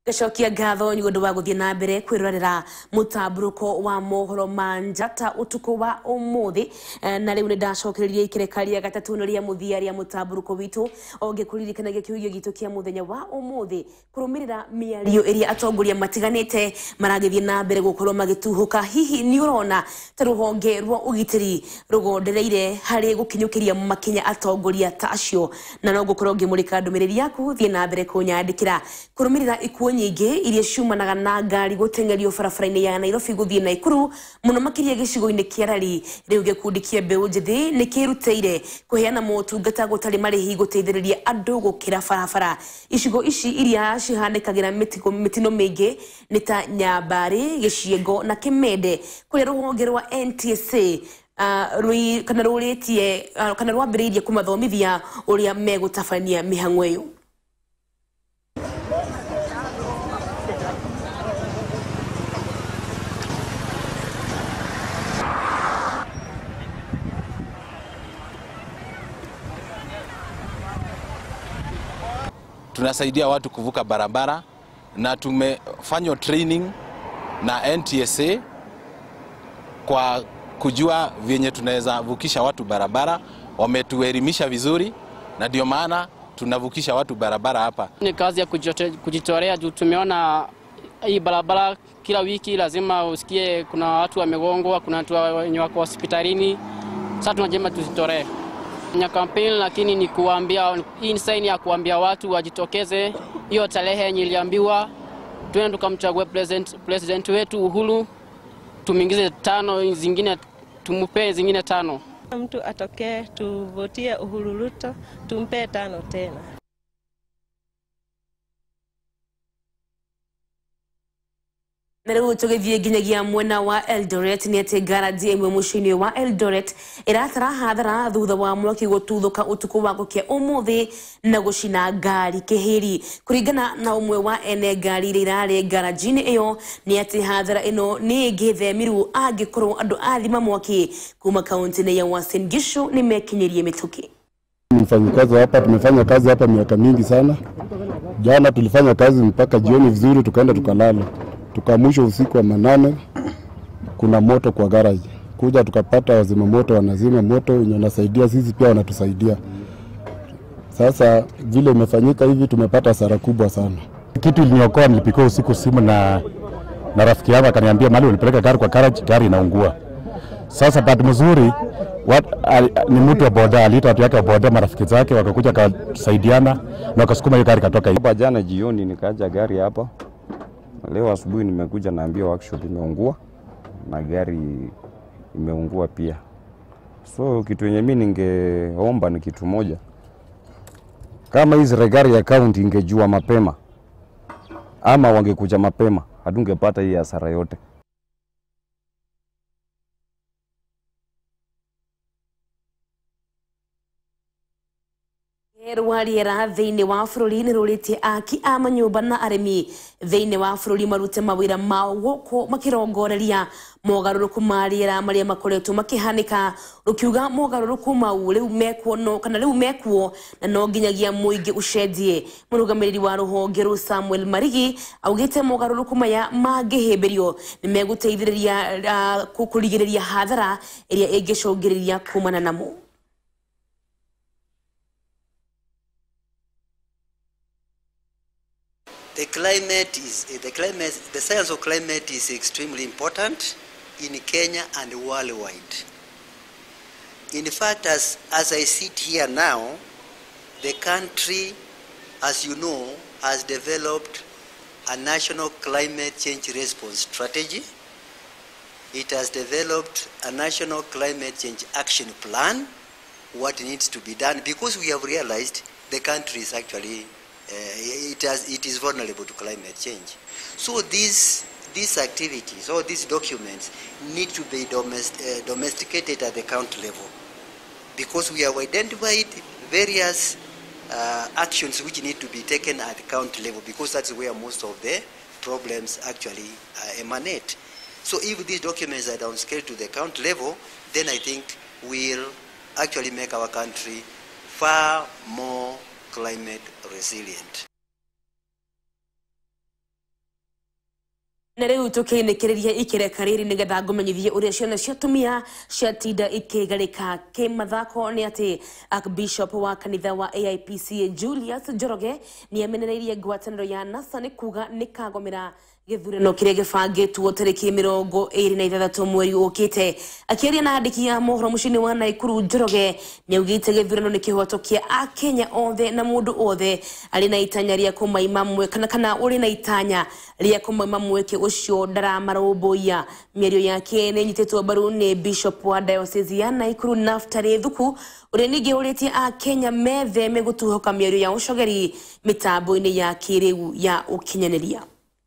Geshokia gatho nyundo wa guthie na mbere kwirorera mutamburuko wa mohoro manjata utuko wa umuthi na riu ni ndacokereria ikerekaria gatatu no ria muthia ria mutamburuko witu ongekulirikana gikiugio gitu kia muthenya wa umuthi kurumirira miario iria atongoria matiganite maragithie na mbere gukorwo magituhuka hihi ni urona ta ruhonge rwa ugitiri rugondereire hari gukinyukiria makinya atongoria ta acio na no gukorwo ngimurika ndumiriri yaku thie na mbere kunyandikira kurumirira ikuo nyingi iria ciumanaga na ngari gutengerio barabara-ini ya Nairobi guthie Naikuru muno makiria gicigo-ini kia Rari riu gikundi kia mbeu njithi ni kiruteire kuheana motungata gutari marihi guteithiriria andu gukira barabara icigo ici iria cihanikagira mitino mingi ni ta Nyambari, Giciengo na Kimende kuria ruhonge rwa NTSA kana ruritie kana rwambiriirie kumathomithia uria megutabania mihang'o iyo. Tunasaidia watu kuvuka barabara na tumefanya training na NTSA kwa kujua venye tunaweza vukisha watu barabara. Wametuelimisha vizuri na ndio maana tunavukisha watu barabara hapa. Ni kazi ya kujitolea juu tumeona hii barabara kila wiki lazima usikie kuna watu wamegongwa, kuna watu wenye wako hospitalini. Sasa tunajema tujitolee. Nya kampeni lakini ni kuambia, hii ni sign ya kuambia watu wajitokeze hiyo tarehe yenye iliambiwa, twende tukamchague president wetu Uhuru, tumingize 5 zingine, tumupe zingine 5. Mtu atokee tuvotie Uhuru Ruto, tumpe 5 tena. Nariu tugithie ginyagia mwena wa Eldoret ni ati garaji imwe mucini wa Eldoret iratara hathara thutha wa mwaki gututhuka utuku wa gukia umuthi na gucina ngari kihiri. Kuringana na umwe wa ene ngari irare garaji-ini iyo ni ati hathara ino ni ingithemiru angikorwo andu athima mwaki kuma kaunti-ini ya Uasin Gishu ni mekinyirie mituki. Mfanyikazi hapa, tumefanya kazi hapa miaka mingi sana. Jana tulifanya kazi mpaka jioni vizuri, tukaenda tukalala. Tukamwisho usiku wa 8 kuna moto kwa garage. Kuja tukapata wazima moto wanazima moto, wenye wanasaidia sisi pia wanatusaidia. Sasa vile imefanyika hivi tumepata hasara kubwa sana. Kitu iliniokoa nilipiga usiku simu na rafiki yangu akaniambia mali unipeleka gari kwa garage, gari inaungua. Sasa bahati mzuri ni mtu wa boda, alita watu yake wa boda, marafiki zake wakakuja kusaidiana na wakasukuma hiyo gari katoka hiyo. Jana jioni nikaja gari hapa. Leo asubuhi nimekuja naambia workshop imeungua na gari imeungua pia. So kitu yenye mimi ningeomba ni kitu moja. Kama hizi regari ya county ingejua mapema ama wangekuja mapema, hatungepata hii hasara yote. Rwariera thiini wa bururi ni ruritie aki a manyumba na arimi thiini wa bururi marute mawira mao guku makirongoreria mogaruruku ma riera maria makoretwo makihanika rukiuga mogaruruku mau riu mekuo na no nginyagia muingi ucenjie. Murugamiriri wa ruhonge ru Samuel Marigi augite mogaruruku maya mangihimbirio ni meguteithiriria kurigiriria hathara iria ingicungiriria kumana namo. The science of climate is extremely important in Kenya and worldwide. In fact, as I sit here now, the country, as you know, has developed a national climate change response strategy. It has developed a national climate change action plan, what needs to be done, because we have realized the country is actually it is vulnerable to climate change. So these activities or these documents need to be domesticated at the county level, because we have identified various actions which need to be taken at the county level, because that's where most of the problems actually emanate. So if these documents are downscaled to the county level, then I think we'll actually make our country far more climate resilient. Na riu tukinekereria ikireka riri nigetha ngumenyithie uria ciana cia tumia ciatinda ikigarika kimathako ni ati Archbishop wa kanitha wa AIPC Julius Njoroge ni amenereirie ngwataniro ya NASA ni kuga nikagomera githurano kiria gibangitwo tariki 26 mweri ukite. Akiaria na andiki ya mohoro mucini wa Naikuru, Njoroge niaugite githurano ni kihotokia a Kenya othe na mundu othe ari na itanya ria kumaima mwe kana uri na itanya ria kumaima mweke ucio ndaramarũmbũiya. Mĩario yake nĩ nyitĩtwo mbaru nĩ Bishop wa Diocese ya Naikuru Naftali Thuku ũrĩa ningĩ ũrĩtie a Kenya metheme gũtuhoka mĩario ya ũcogeri mĩtambo-inĩ ya kĩrĩu ya ũkinyanĩria.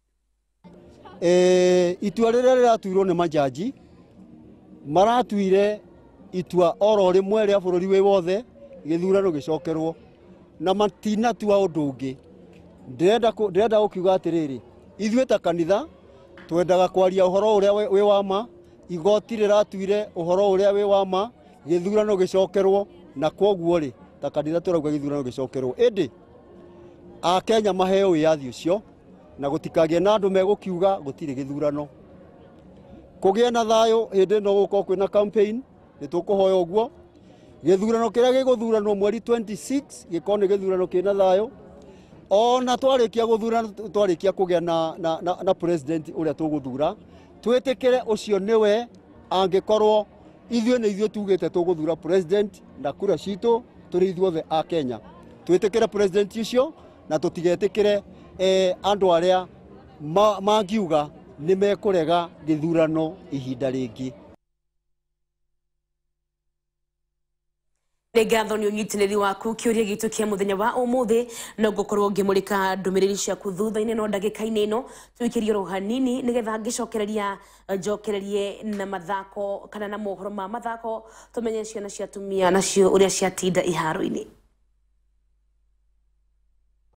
Itua rĩrĩa rĩratuirwo nĩ majaji maratuire itua oro rĩmwe rĩa bũrũri wĩ wothe gĩthurano gĩcokerwo na matinatua ũndũ ũngĩ. Ndĩrenda gũkiuga atĩrĩrĩ, ithuĩ ta kanitha twendaga kwaria ũhoro ũrĩa wĩ wa ma, igoti rĩratuire ũhoro ũrĩa wĩ wa ma, gĩthurano gĩcokerwo, na kwoguo rĩ ta kanitha tũrauga gĩthurano gĩcokerwo. Ĩndĩ a Kenya maheo wĩyathi ũcio na gũtikagĩe na andũ megũkiuga gũtirĩ gĩthurano. Kũgĩe na thayũ hĩndĩ ĩno gũkorwo kwĩna campaign, nĩ tũkũhoya ũguo. Gĩthurano kĩrĩa gĩgũthuranwo mweri 26 gĩkorwo nĩ gĩthurano kĩna thayũ. Ona twarĩkia gũthura, twarĩkia kũgĩa na president ũrĩa tũgũthura, twĩtĩkĩre ũcio nĩwe angĩkorwo ithuĩ nĩ ithuĩ tugĩte tũgũthura president na kura citũ tũrĩ ithuothe a Kenya. Twĩtĩkĩre president ũcio na tũtigetĩkĩre andũ arĩa mangiuga nĩ mekũrega gĩthurano ihinda rĩngĩ. Ngatho nĩ ũnyitanĩri waku kĩũria gitũ kĩa mũthenya wa ũmũthĩ no ngũkorwo ngĩmũrĩka ndũmĩrĩri ciaku thutha-inĩ no ndagĩka-inĩ ĩno twĩkĩrie oro hanini nĩgetha ngĩcokereria njokererie na mathako kana na mohoro ma mathako tũmenye ciana cia tumia nacio ũrĩa ciatinda iharo-inĩ.